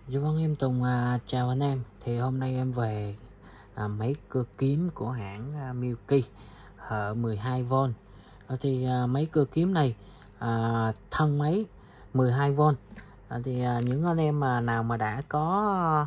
Dạ vâng, em Tùng chào anh em. Thì hôm nay em về máy cơ kiếm của hãng Milky hệ 12V. Máy cơ kiếm này thân máy 12V. Những anh em nào mà đã có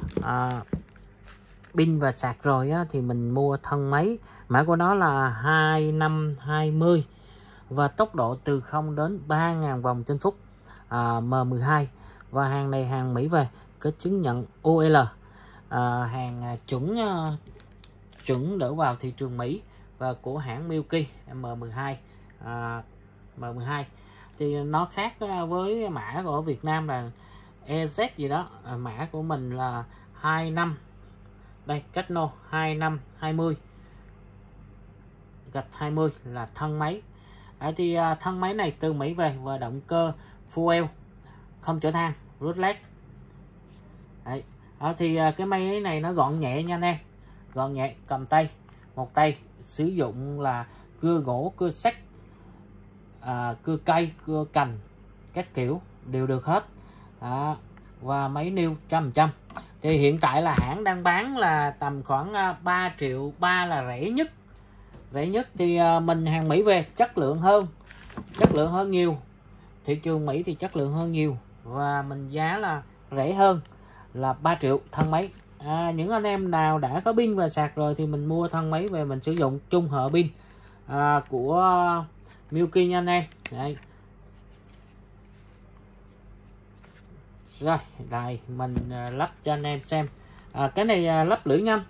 pin và sạc rồi thì mình mua thân máy. Mã của nó là 2520 và tốc độ từ 0 đến 3.000 vòng trên phút, M12. Và hàng này hàng Mỹ về, có chứng nhận UL, hàng chuẩn đỡ vào thị trường Mỹ và của hãng Milky M12. M12 thì nó khác với mã của Việt Nam là EZ gì đó. Mã của mình là 25, đây Techno 2520 gạch 20 là thân máy. Thân máy này từ Mỹ về và động cơ fuel không chở than Rootlet. Cái máy này nó gọn nhẹ nha anh em, gọn nhẹ, cầm tay một tay, sử dụng là cưa gỗ, cưa sắt, cưa cây, cưa cành các kiểu đều được hết. Và máy niêu 100%. Thì hiện tại là hãng đang bán là tầm khoảng 3 triệu 3 là rẻ nhất. Thì mình hàng Mỹ về chất lượng hơn nhiều, thị trường Mỹ thì chất lượng hơn nhiều và mình giá là rẻ hơn là 3 triệu thân máy. Những anh em nào đã có pin và sạc rồi thì mình mua thân máy về mình sử dụng chung hệ pin của Milky nha anh em. Đấy. Rồi đây mình lắp cho anh em xem. Cái này lắp lưỡi nhanh,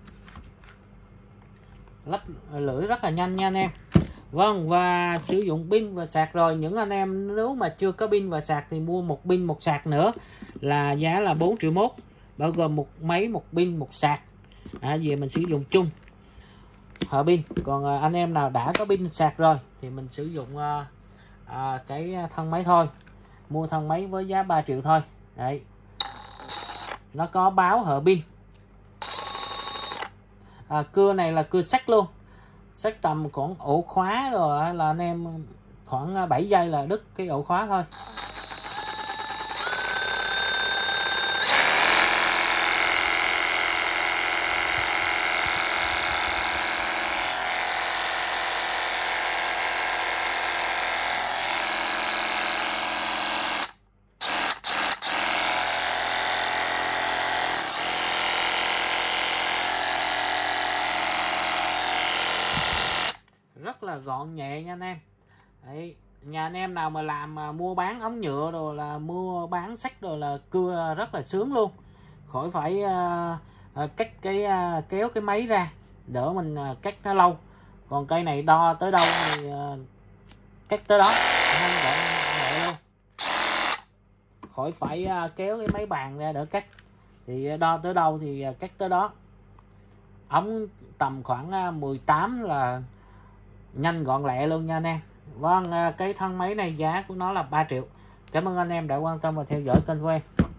lắp lưỡi rất là nhanh nha anh em. Vâng, và sử dụng pin và sạc rồi, những anh em nếu mà chưa có pin và sạc thì mua một pin một sạc nữa là giá là 4 triệu mốt, bao gồm một máy, một pin, một sạc. Về mình sử dụng chung hệ pin. Còn anh em nào đã có pin sạc rồi thì mình sử dụng cái thân máy thôi, mua thân máy với giá 3 triệu thôi. Đấy, nó có báo hệ pin. Cưa này là cưa sắt luôn, sắt tầm khoảng ổ khóa rồi là anh em khoảng 7 giây là đứt cái ổ khóa thôi. Rất là gọn nhẹ nha anh em. Đấy, nhà anh em nào mà làm mua bán ống nhựa rồi là mua bán sắt rồi là cưa rất là sướng luôn, khỏi phải cắt kéo cái máy ra, đỡ mình cắt nó lâu. Còn cây này đo tới đâu thì cắt tới đó, không gọn nhẹ luôn, khỏi phải kéo cái máy bàn ra đỡ cắt, thì đo tới đâu thì cắt tới đó. Ống tầm khoảng 18 là nhanh gọn lẹ luôn nha anh em. Vâng, cái thân máy này giá của nó là 3 triệu. Cảm ơn anh em đã quan tâm và theo dõi kênh của em.